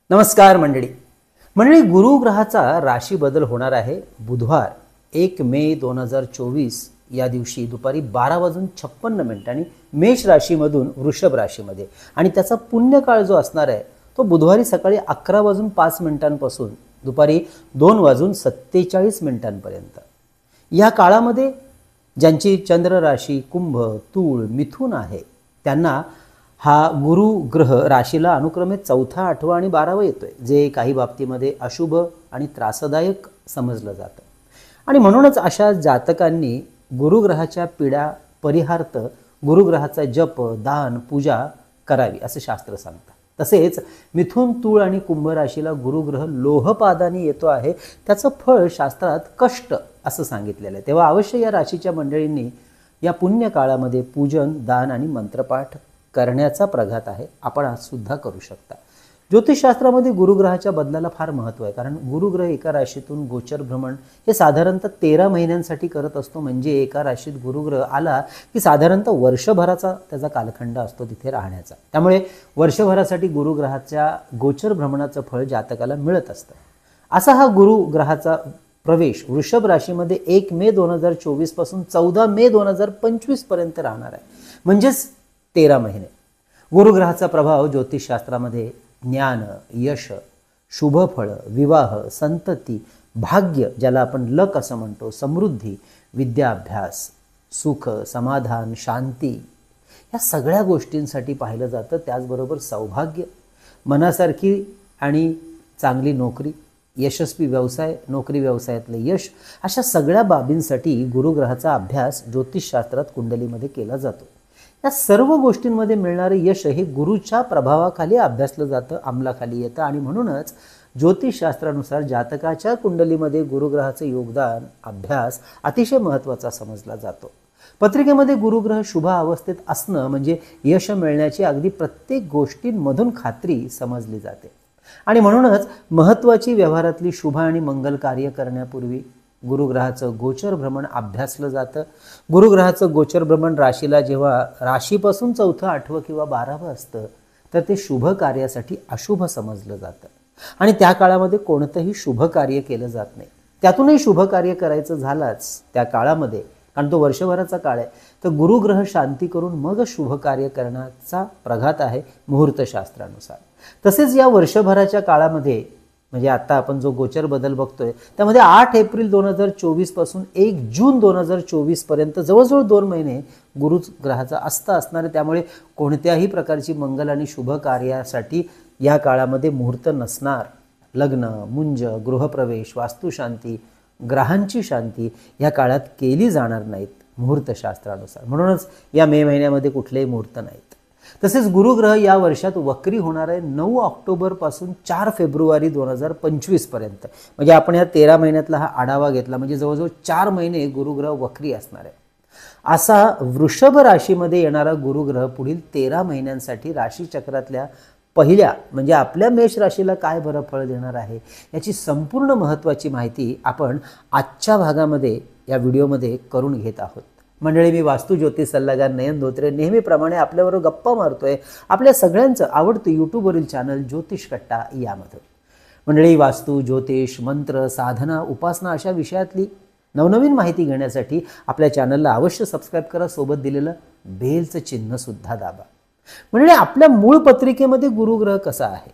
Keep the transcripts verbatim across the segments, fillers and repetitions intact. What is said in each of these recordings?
नमस्कार मंडळी मंडळी गुरु ग्रहाचा राशी बदल होणार आहे बुधवार एक मे दोन हजार चोवीस या दिवशी दुपारी बारा वाजून छप्पन्न मिनिटांनी मेष राशीमधून वृषभ राशीमध्ये आणि त्याचा पुण्यकाळ जो असणार आहे तो बुधवारी सकाळी अकरा वाजून पाच मिनिटांपासून दुपारी दोन वाजून सत्तेचाळीस मिनिटांपर्यंत। या काळामध्ये ज्यांची चंद्र राशी कुंभ तूळ मिथुन आहे त्यांना हा गुरु ग्रह राशीला अनुक्रमे चौथा आठवा आणि बारावा येतोय, जे काही बाबतीमध्ये अशुभ आणि त्रासदायक समजलं जातं। आणि म्हणूनच अशा जातकांनी गुरुग्रहाच्या पीडा परिहार्थ गुरुग्रहाचा जप दान पूजा करावी असं शास्त्र सांगतं। तसेच मिथुन तूळ आणि कुंभ राशीला गुरुग्रह लोहपादानी येतो आहे, त्याचं फळ शास्त्रात कष्ट असं सांगितलेलं आहे। तेव्हा अवश्य या राशीच्या मंडळींनी या पुण्य काळामध्ये पूजन दान आणि मंत्रपाठ करण्याचा प्रघात आहे। आपण आज सुद्धा करू शकता। ज्योतिषशास्त्रामध्ये गुरुग्रहाच्या बदलाला फार महत्त्व आहे, कारण गुरुग्रह एका राशीतून गोचर भ्रमण हे साधारणतः तेरा महिन्यांसाठी करत असतो। म्हणजे एका राशीत गुरुग्रह आला की साधारणतः वर्षभराचा त्याचा कालखंड असतो तिथे राहण्याचा। त्यामुळे वर्षभरासाठी गुरुग्रहाच्या गोचर भ्रमणाचं फळ जातकाला मिळत असतं। असा हा गुरुग्रहाचा प्रवेश वृषभ राशीमध्ये एक मे दोन हजार चोवीस पासून चौदा मे दोन हजार पंचवीस पर्यंत राहणार आहे, म्हणजेच तेरा महिने। गुरुग्रहाचा प्रभाव ज्योतिषशास्त्रामध्ये ज्ञान यश शुभफळ विवाह संतती भाग्य ज्याला आपण लक असं म्हणतो समृद्धी विद्याभ्यास सुख समाधान शांती या सगळ्या गोष्टींसाठी पाहिलं जातं। त्याचबरोबर सौभाग्य मनासारखी आणि चांगली नोकरी यशस्वी व्यवसाय नोकरी व्यवसायातले यश अशा सगळ्या बाबींसाठी गुरुग्रहाचा अभ्यास ज्योतिषशास्त्रात कुंडलीमध्ये केला जातो। या सर्व गोष्टींमध्ये मिळणारे यश हे गुरुच्या प्रभावाखाली अभ्यासलं जातं अंमलाखाली येतं आणि म्हणूनच ज्योतिषशास्त्रानुसार जातकाच्या कुंडलीमध्ये गुरुग्रहाचे योगदान अभ्यास अतिशय महत्त्वाचा समजला जातो। पत्रिकेमध्ये गुरुग्रह शुभ अवस्थेत असणं म्हणजे यश मिळण्याची अगदी प्रत्येक गोष्टींमधून खात्री समजली जाते आणि म्हणूनच महत्त्वाची व्यवहारातली शुभ आणि मंगल कार्य करण्यापूर्वी गुरुग्रहाचं गोचर भ्रमण अभ्यासलं जातं। गुरुग्रहाचं गोचर भ्रमण राशीला जेव्हा राशीपासून चौथं आठवं किंवा बारावं असतं तर ते शुभ कार्यासाठी अशुभ समजलं जातं आणि त्या काळामध्ये कोणतंही शुभ कार्य केलं जात नाही। त्यातूनही शुभ कार्य करायचं झालंच त्या काळामध्ये, कारण तो वर्षभराचा काळ आहे, तर गुरुग्रह शांती करून मग शुभ कार्य करण्याचा प्रघात आहे मुहूर्तशास्त्रानुसार। तसेच या वर्षभराच्या काळामध्ये म्हणजे आता आपण जो गोचर बदल बघतोय त्यामध्ये आठ एप्रिल दोन हजार चोवीस पासून एक जून दोन हजार चोवीस पर्यंत जवळजवळ दोन महिने गुरु ग्रहाचा अस्त असणार आहे। त्यामुळे कोणत्याही प्रकारची मंगल आणि शुभ कार्यासाठी या काळामध्ये मुहूर्त नसणार। लग्न मुंज गृहप्रवेश वास्तुशांती ग्रहांची शांती या काळात केली जाणार नाहीत मुहूर्तशास्त्रानुसार। म्हणूनच या मे महिन्यामध्ये कुठलेही मुहूर्त नाहीत। तसेच गुरुग्रह या वर्षात वक्री होणार आहे नऊ ऑक्टोबर पासून चार फेब्रुवारी दोन हजार पंचवीस पर्यंत। म्हणजे आपण या तेरा महिन्यातला हा आढावा घेतला म्हणजे जवळजवळ चार महिने गुरुग्रह वक्री असणार आहे। असा वृषभ राशीमध्ये येणारा गुरुग्रह पुढील तेरा महिन्यांसाठी राशीचक्रातल्या पहिल्या म्हणजे आपल्या मेष राशीला काय बरं फळ देणार आहे याची संपूर्ण महत्त्वाची माहिती आपण आजच्या भागामध्ये या व्हिडिओमध्ये करून घेत आहोत। मंडळी मी वास्तू ज्योतिष सल्लागार नयन धोत्रे नेहमीप्रमाणे आपल्याबरोबर गप्पा मारतोय आपल्या सगळ्यांचं आवडतं यूट्यूबवरील चॅनल ज्योतिष कट्टा यामध्ये। मंडळी वास्तू ज्योतिष मंत्र साधना उपासना अशा विषयातली नवनवीन माहिती घेण्यासाठी आपल्या चॅनलला अवश्य सबस्क्राईब करा, सोबत दिलेलं बेलचं चिन्ह सुद्धा दाबा। मंडळी आपल्या मूळ पत्रिकेमध्ये गुरुग्रह कसा आहे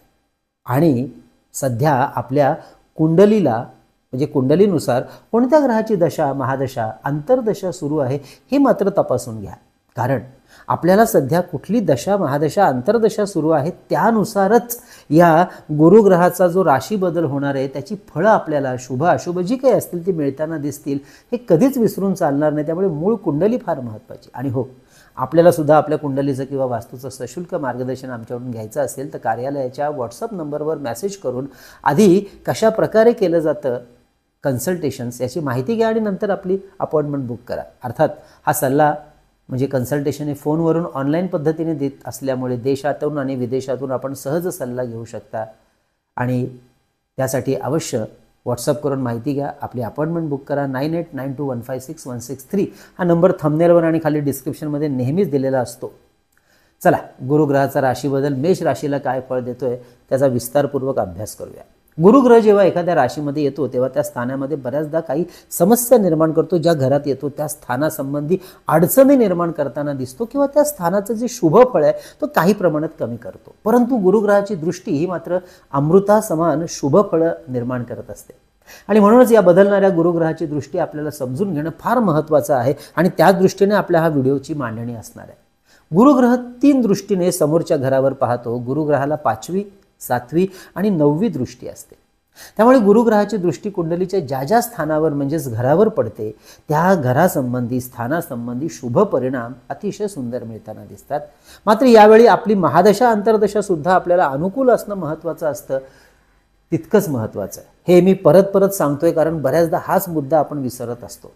आणि सध्या आपल्या कुंडलीला म्हणजे कुंडलीनुसार कोणत्या ग्रहाची दशा महादशा अंतर्दशा सुरू आहे हे मात्र तपासून घ्या, कारण आपल्याला सध्या कुठली दशा महादशा अंतर्दशा सुरू आहे त्यानुसारच या गुरुग्रहाचा जो राशी बदल होणार आहे त्याची फळं आपल्याला शुभ अशुभ जी काही असतील ती मिळताना दिसतील, हे कधीच विसरून चालणार नाही। त्यामुळे मूळ कुंडली फार महत्त्वाची। आणि हो आपल्याला सुद्धा आपल्या कुंडलीचं किंवा वास्तूचं सशुल्क मार्गदर्शन आमच्याकडून घ्यायचं असेल तर कार्यालयाच्या व्हॉट्सअप नंबरवर मेसेज करून आधी कशा प्रकारे केलं जातं कन्सल्टेशन्स याची माहिती घ्या आणि नंतर आपली अपॉइंटमेंट बुक करा। अर्थात हा सल्ला म्हणजे कन्सल्टेशन हे फोनवरून ऑनलाईन पद्धतीने देत असल्यामुळे देशातून आणि विदेशातून आपण सहज सल्ला घेऊ शकता आणि त्यासाठी अवश्य व्हॉट्सअप करून माहिती घ्या, आपली अपॉइंटमेंट बुक करा। Nine eight nine two one five six one six three हा नंबर थंबनेलवर आणि खाली डिस्क्रिप्शनमध्ये नेहमीच दिलेला असतो। चला, गुरुग्रहाचा राशी बदल मेष राशीला काय फळ देतोय त्याचा विस्तारपूर्वक अभ्यास करूया. गुरुग्रह जेव्हा एखाद्या राशीमध्ये येतो तेव्हा त्या स्थानामध्ये बऱ्याचदा काही समस्या निर्माण करतो. ज्या घरात येतो त्या स्थानासंबंधी अडचणी निर्माण करताना दिसतो किंवा त्या स्थानाचं जे शुभ फळ आहे तो काही प्रमाणात कमी करतो. परंतु गुरुग्रहाची दृष्टी ही मात्र अमृता समान शुभ फळ निर्माण करत असते. आणि म्हणूनच या बदलणाऱ्या गुरुग्रहाची दृष्टी आपल्याला समजून घेणं फार महत्त्वाचं आहे आणि त्याच दृष्टीने आपल्या हा व्हिडिओची मांडणी असणार आहे. गुरुग्रह तीन दृष्टीने समोरच्या घरावर पाहतो. गुरुग्रहाला पाचवी, सातवी आणि नववी दृष्टी असते. त्यामुळे गुरुग्रहाची दृष्टी कुंडलीच्या ज्या ज्या स्थानावर म्हणजेच घरावर पडते त्या घरासंबंधी स्थानासंबंधी शुभ परिणाम अतिशय सुंदर मिळताना दिसतात. मात्र यावेळी आपली महादशा अंतर्दशा सुद्धा आपल्याला अनुकूल असणं महत्त्वाचं असतं, तितकंच महत्त्वाचं आहे. हे मी परत परत सांगतोय कारण बऱ्याचदा हाच मुद्दा आपण विसरत असतो.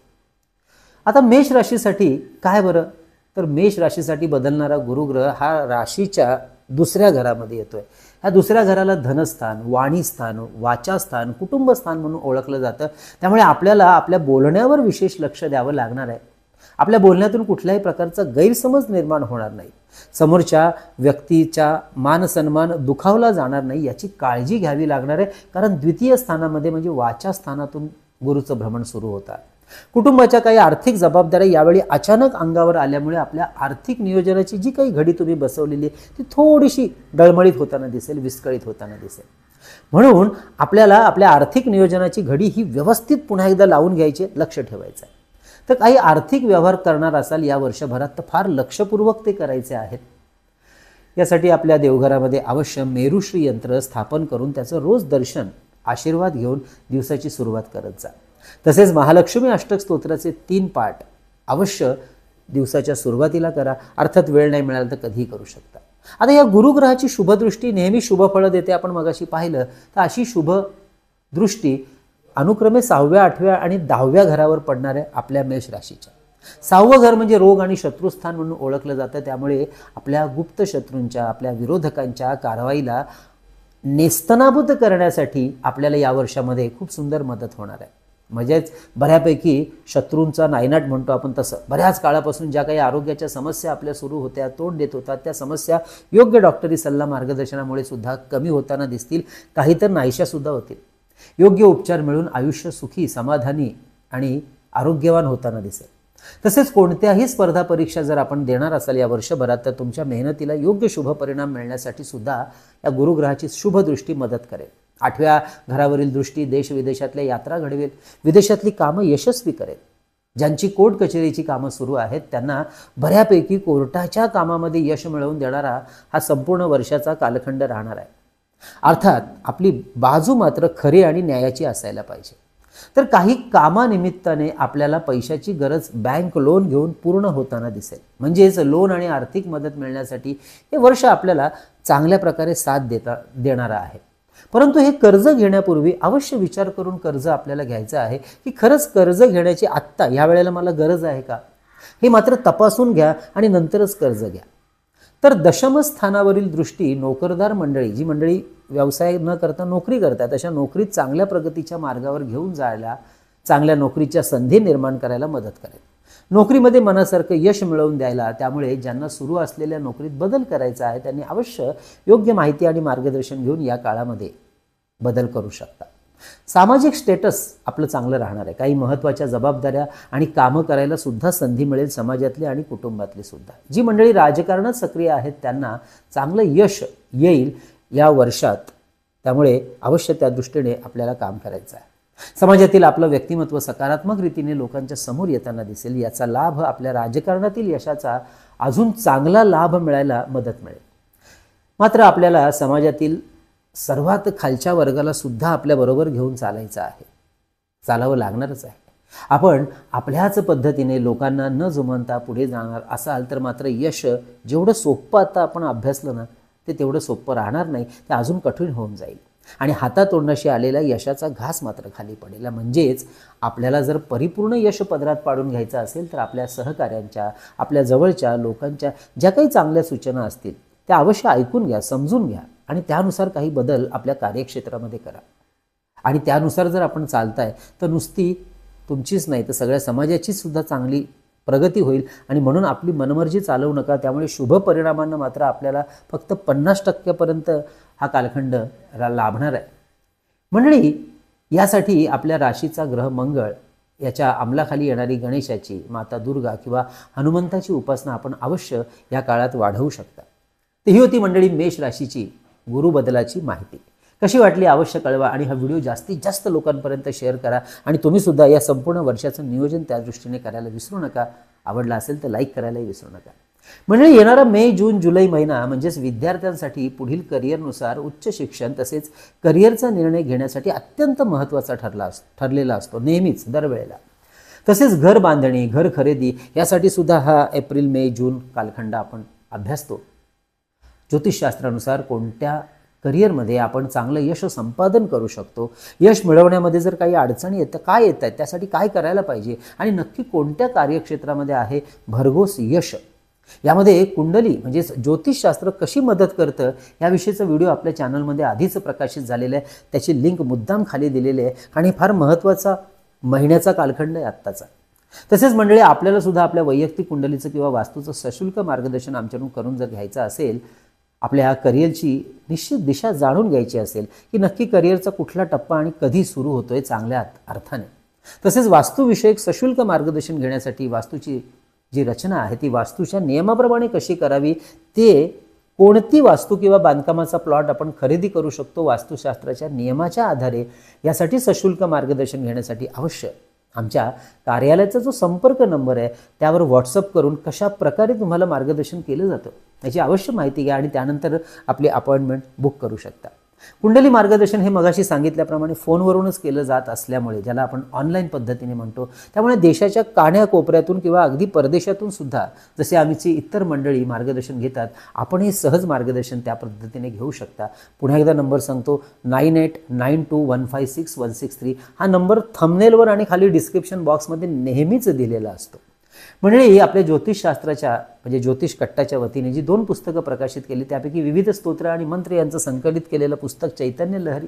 आता मेष राशीसाठी काय बरं, तर मेष राशीसाठी बदलणारा गुरुग्रह हा राशीच्या दुसऱ्या घरामध्ये येतोय. ह्या दुसऱ्या घराला धनस्थान, वाणीस्थान, वाचास्थान, कुटुंबस्थान म्हणून ओळखलं जातं. त्यामुळे आपल्याला आपल्या बोलण्यावर विशेष लक्ष द्यावं लागणार आहे. आपल्या बोलण्यातून कुठल्याही प्रकारचा गैरसमज निर्माण होणार नाही. समोरच्या व्यक्तीचा मानसन्मान दुखावला जाणार नाही याची काळजी घ्यावी लागणार आहे. कारण द्वितीय स्थानामध्ये म्हणजे वाचास्थानातून गुरुचं भ्रमण सुरू होतं. कुटुंबाच्या काही आर्थिक जबाबदाऱ्या यावेळी अचानक अंगावर आल्यामुळे आपल्या आर्थिक नियोजनाची जी काही घडी तुम्ही बसवलेली आहे ती थोडीशी डळमळीत होताना दिसेल, विस्कळीत होताना दिसेल. म्हणून आपल्याला आपल्या आर्थिक नियोजनाची घडी ही व्यवस्थित पुन्हा एकदा लावून घ्यायची, लक्ष ठेवायचं आहे. तर काही आर्थिक व्यवहार करणार असाल या वर्षभरात तर फार लक्षपूर्वक ते करायचे आहेत. यासाठी आपल्या देवघरामध्ये अवश्य मेरुश्री यंत्र स्थापन करून त्याचं रोज दर्शन, आशीर्वाद घेऊन दिवसाची सुरुवात करत जा. तसेच महालक्ष्मी अष्टक स्तोत्राचे तीन पाठ अवश्य दिवसाच्या सुरुवातीला करा. अर्थात वेळ नाही मिळाला तर कधीही करू शकता. आता या गुरुग्रहाची शुभदृष्टी नेहमी शुभ फळं देते. आपण मगाशी पाहिलं तर अशी शुभ दृष्टी अनुक्रमे सहाव्या, आठव्या आणि दहाव्या घरावर पडणाऱ्या आपल्या मेष राशीच्या. सहावं घर म्हणजे रोग आणि शत्रुस्थान म्हणून ओळखलं जातं. त्यामुळे आपल्या गुप्त शत्रूंच्या, आपल्या विरोधकांच्या कारवाईला नेस्तनाबूत करण्यासाठी आपल्याला या वर्षामध्ये खूप सुंदर मदत होणार आहे. म्हणजेच बऱ्यापैकी शत्रूंचा नायनाट म्हणतो आपण तसं. बऱ्याच काळापासून ज्या काही आरोग्याच्या समस्या आपल्या सुरू होत्या, तोंड देत होतात, त्या समस्या योग्य डॉक्टरी सल्ला मार्गदर्शनामुळे सुद्धा कमी होताना दिसतील. काही तर नाहीशा सुद्धा होतील. योग्य उपचार मिळून आयुष्य सुखी, समाधानी आणि आरोग्यवान होताना दिसेल. तसेच कोणत्याही स्पर्धा परीक्षा जर आपण देणार असाल या वर्षभरात तर तुमच्या मेहनतीला योग्य शुभ परिणाम मिळण्यासाठी सुद्धा या गुरुग्रहाची शुभ दृष्टी मदत करेल. आठव्या घरावरील दृष्टी देश विदेशातल्या यात्रा घडवेल, विदेशातली कामं यशस्वी करेल. ज्यांची कोर्ट कचेरीची कामं सुरू आहेत त्यांना बऱ्यापैकी कोर्टाच्या कामामध्ये यश मिळवून देणारा हा संपूर्ण वर्षाचा कालखंड राहणार आहे. अर्थात आपली बाजू मात्र खरी आणि न्यायाची असायला पाहिजे. तर काही कामानिमित्ताने आपल्याला पैशाची गरज बँक लोन घेऊन पूर्ण होताना दिसेल. म्हणजेच लोन आणि आर्थिक मदत मिळण्यासाठी हे वर्ष आपल्याला चांगल्या प्रकारे साथ देता देणारा आहे. परंतु हे कर्ज घेण्यापूर्वी अवश्य विचार करून कर्ज आपल्याला घ्यायचं आहे की खरंच कर्ज घेण्याची आत्ता ह्या वेळेला मला गरज आहे का, हे मात्र तपासून घ्या आणि नंतरच कर्ज घ्या. तर दशमस्थानावरील दृष्टी नोकरदार मंडळी, जी मंडळी व्यवसाय न करता नोकरी करतात, अशा नोकरीत चांगल्या प्रगतीच्या मार्गावर घेऊन जायला, चांगल्या नोकरीच्या संधी निर्माण करायला मदत करेल. नोकरीमध्ये मनासारखं यश मिळवून द्यायला, त्यामुळे ज्यांना सुरू असलेल्या नोकरीत बदल करायचा आहे त्यांनी अवश्य योग्य माहिती आणि मार्गदर्शन घेऊन या काळामध्ये बदल करू शकता. सामाजिक स्टेटस आपलं चांगलं राहणार आहे. काही महत्त्वाच्या जबाबदाऱ्या आणि कामं करायला सुद्धा संधी मिळेल, समाजातली आणि कुटुंबातली सुद्धा. जी मंडळी राजकारणात सक्रिय आहेत त्यांना चांगलं यश येईल या वर्षात. त्यामुळे अवश्य त्या दृष्टीने आपल्याला काम करायचं आहे. समाजातील आपलं व्यक्तिमत्व सकारात्मक रीतीने लोकांच्या समोर येताना दिसेल. याचा लाभ आपल्या राजकारणातील यशाचा अजून चांगला लाभ मिळायला मदत मिळेल. मात्र आपल्याला समाजातील सर्वात खालच्या वर्गाला सुद्धा आपल्याबरोबर घेऊन चालायचं आहे, चालावं लागणारच आहे. आपण आपल्याच पद्धतीने लोकांना न जुमानता पुढे जाणार असाल तर मात्र यश जेवढं सोपं आता आपण अभ्यासलं ना ते तेवढं सोपं राहणार नाही, ते अजून कठीण होऊन जाईल आणि हातातोंडाशी आलेल्या यशाचा घास मात्र खाली पडेल. म्हणजेच आपल्याला जर परिपूर्ण यश पदरात पाडून घ्यायचं असेल तर आपल्या सहकाऱ्यांच्या, आपल्या जवळच्या लोकांच्या ज्या काही चांगल्या सूचना असतील त्या अवश्य ऐकून घ्या, समजून घ्या आणि त्यानुसार काही बदल आपल्या कार्यक्षेत्रामध्ये करा. आणि त्यानुसार जर आपण चालताय तर नुसती तुमचीच नाही तर सगळ्या समाजाची सुद्धा चांगली प्रगती होईल आणि म्हणून आपली मनमर्जी चालवू नका. त्यामुळे शुभ परिणामांना मात्र आपल्याला फक्त पन्नास टक्क्यापर्यंत हा कालखंड लाभणार आहे. मंडळी, यासाठी आपल्या राशीचा ग्रह मंगळ याच्या अंमलाखाली येणारी गणेशाची, माता दुर्गा किंवा हनुमंताची उपासना आपण अवश्य या काळात वाढवू शकता. तर ही होती मंडळी मेष राशीची गुरु बदलाची माहिती. कशी वाटली अवश्य कळवा आणि हा व्हिडिओ जास्तीत जास्त लोकांपर्यंत शेअर करा आणि तुम्ही सुद्धा या संपूर्ण वर्षाचं नियोजन त्या दृष्टीने करायला विसरू नका. आवडला असेल तर लाईक करायलाही विसरू नका. म्हणजे येणारा मे जून जुलै महिना म्हणजेच विद्यार्थ्यांसाठी पुढील करिअरनुसार उच्च शिक्षण तसेच करिअरचा निर्णय घेण्यासाठी अत्यंत महत्त्वाचा ठरला ठरलेला असतो नेहमीच दरवेळेला. तसेच घर बांधणी, घर खरेदी यासाठी सुद्धा हा एप्रिल मे जून कालखंड आपण अभ्यासतो. ज्योतिषशास्त्रानुसार कोणत्या करिअरमध्ये आपण चांगलं यश संपादन करू शकतो, यश मिळवण्यामध्ये जर काही अडचणी येतात काय येत आहेत, त्यासाठी काय करायला पाहिजे आणि नक्की कोणत्या कार्यक्षेत्रामध्ये आहे भरघोस यश, यामध्ये कुंडली म्हणजे ज्योतिषशास्त्र कशी मदत करतं याविषयीचा व्हिडिओ आपल्या चॅनलमध्ये आधीच प्रकाशित झालेला आहे. त्याची लिंक मुद्दाम खाली दिलेली आहे आणि फार महत्त्वाचा महिन्याचा कालखंड आहे आत्ताचा. तसेच मंडळी, आपल्याला सुद्धा आपल्या वैयक्तिक कुंडलीचं किंवा वास्तूचं सशुल्क मार्गदर्शन आमच्याकडून करून जर घ्यायचं असेल, आपल्या करिअरची निश्चित दिशा जाणून घ्यायची असेल की नक्की करिअरचा कुठला टप्पा आणि कधी सुरू होतोय चांगल्या अर्थाने, तसेच वास्तुविषयक सशुल्क मार्गदर्शन घेण्यासाठी वास्तूची जी रचना आहे ती वास्तूच्या नियमाप्रमाणे कशी करावी, ते कोणती वास्तू किंवा बांधकामाचा प्लॉट आपण खरेदी करू शकतो वास्तुशास्त्राच्या नियमाच्या आधारे, यासाठी सशुल्क मार्गदर्शन घेण्यासाठी अवश्य आमच्या कार्यालयाचा जो संपर्क नंबर आहे त्यावर व्हॉट्सअप करून कशा प्रकारे तुम्हाला मार्गदर्शन केलं जातं याची अवश्य माहिती घ्या आणि त्यानंतर आपली अपॉइंटमेंट बुक करू शकता. कुंडली मार्गदर्शन हे मगाशी सांगितल्याप्रमाणे फोनवरूनच केलं जात असल्यामुळे, ज्याला आपण ऑनलाईन पद्धतीने म्हणतो, त्यामुळे देशाच्या कान्याकोपऱ्यातून किंवा अगदी परदेशातून सुद्धा जसे आमची इतर मंडळी मार्गदर्शन घेतात, आपण हे सहज मार्गदर्शन त्या पद्धतीने घेऊ शकता. पुन्हा एकदा नंबर सांगतो, nine eight nine two one five six one six three हा नंबर थंबनेलवर आणि खाली डिस्क्रिप्शन बॉक्समध्ये नेहमीच दिलेला असतो. म्हणजे आपल्या ज्योतिषशास्त्राच्या म्हणजे ज्योतिष कट्टाच्या वतीने जी दोन पुस्तकं प्रकाशित केली त्यापैकी विविध स्तोत्र आणि मंत्र यांचं संकलित केलेलं पुस्तक चैतन्य लहरी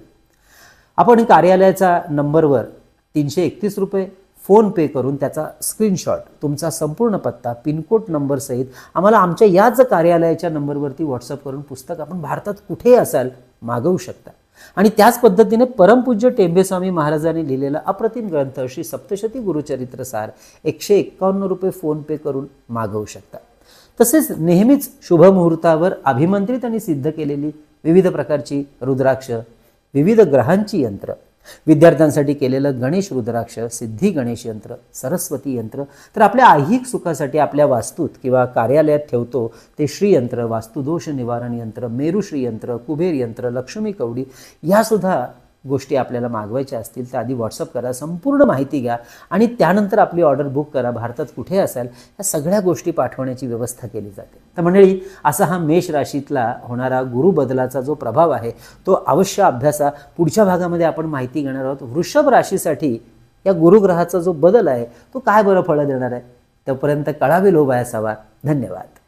आपण कार्यालयाचा नंबरवर तीनशे एकतीस रुपये फोन पे करून त्याचा स्क्रीनशॉट, तुमचा संपूर्ण पत्ता, पिनकोड नंबर सहित आम्हाला आमच्या याच कार्यालयाच्या नंबरवरती व्हॉट्सअप करून पुस्तक आपण भारतात कुठेही असाल मागवू शकता. आणि त्याच पद्धतीने परमपूज्य टेंबेस्वामी महाराजांनी लिहिलेला अप्रतिम ग्रंथ श्री सप्तशती गुरुचरित्र सार एकशे एक्कावन्न रुपये फोन पे करून मागवू शकता. तसेच नेहमीच शुभ मुहूर्तावर अभिमंत्रित आणि सिद्ध केलेली विविध प्रकारची रुद्राक्ष, विविध ग्रहांची यंत्र, विद्यार्थ्यांसाठी केलेलं गणेश रुद्राक्ष, सिद्धी गणेश यंत्र, सरस्वती यंत्र, तर आपल्या ऐहिक सुखासाठी आपल्या वास्तूत किंवा कार्यालयात ठेवतो ते श्रीयंत्र, वास्तुदोष निवारण यंत्र, मेरू श्रीयंत्र, कुबेर यंत्र, लक्ष्मी कवडी यासुद्धा गोष्टी आपल्याला मागवायच्या असतील तर आधी व्हॉट्सअप करा, संपूर्ण माहिती घ्या आणि त्यानंतर आपली ऑर्डर बुक करा. भारतात कुठे असाल या सगळ्या गोष्टी पाठवण्याची व्यवस्था केली जाते. तर मंडळी, असा हा मेष राशीतला होणारा गुरु बदलाचा जो प्रभाव आहे तो अवश्य अभ्यासा. पुढच्या भागामध्ये आपण माहिती घेणार आहोत वृषभ राशीसाठी या गुरुग्रहाचा जो बदल आहे तो काय बरं फळं देणार आहे. तोपर्यंत कळावे लोभ असावा. धन्यवाद.